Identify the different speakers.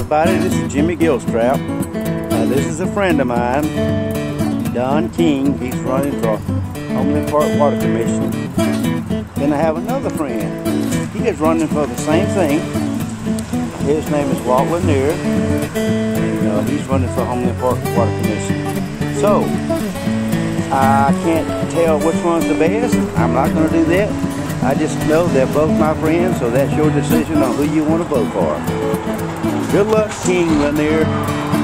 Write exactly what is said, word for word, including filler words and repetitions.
Speaker 1: everybody, this is Jimmy Gilstrap. Now this is a friend of mine, Don King. He's running for Homeland Park Water Commission. Then I have another friend. He is running for the same thing. His name is Walt Lanier, and uh, he's running for Homeland Park Water Commission. So, I can't tell which one's the best. I'm not going to do that. I just know they're both my friends, so that's your decision on who you want to vote for. Good luck, King Lanier.